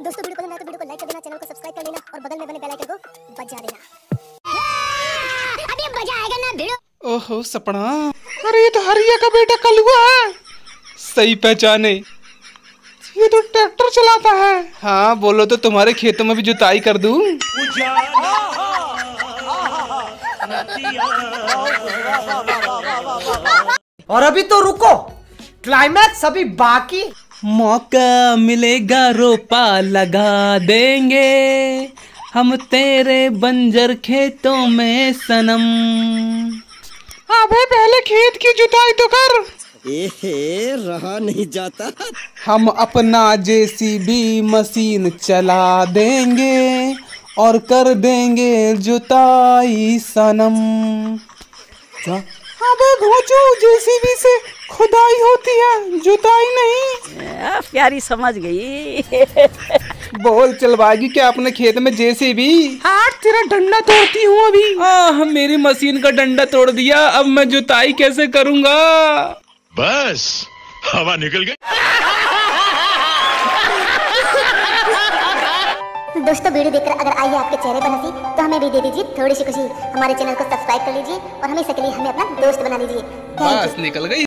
दोस्तों वीडियो पसंद आए तो वीडियो को लाइक कर देना, चैनल को सब्सक्राइब कर लेना और बगल में बने बेल आइकन को बजा देना। अभी मजा आएगा ना वीडियो। ओहो सपना, अरे ये तो हरिया का बेटा कलुआ है। सही पहचाने, ये तो ट्रैक्टर चलाता है। हाँ बोलो तो तुम्हारे खेतों में भी जुताई कर दूं। और अभी तो रुको, क्लाइमैक्स अभी बाकी। मौका मिलेगा रोपा लगा देंगे हम तेरे बंजर खेतों में सनम। अबे पहले खेत की जुताई तो कर। रहा नहीं जाता। हम अपना जेसीबी मशीन चला देंगे और कर देंगे जुताई सनम। अबे घोचू, जेसीबी से खुदाई होती है, जुताई नहीं। प्यारी समझ गई। बोल चलवाएगी क्या अपने खेत में जेसीबी? हाँ तेरा डंडा तोड़ती हूँ अभी। मेरी मशीन का डंडा तोड़ दिया, अब मैं जुताई कैसे करूँगा? बस हवा निकल गई। दोस्तों वीडियो देखकर अगर आई है आपके चेहरे पर हंसी तो हमें भी दे दीजिए थोड़ी सी खुशी। हमारे चैनल को सब्सक्राइब कर लीजिए और हमेशा के लिए हमें अपना दोस्त बना लीजिए। बस निकल गई।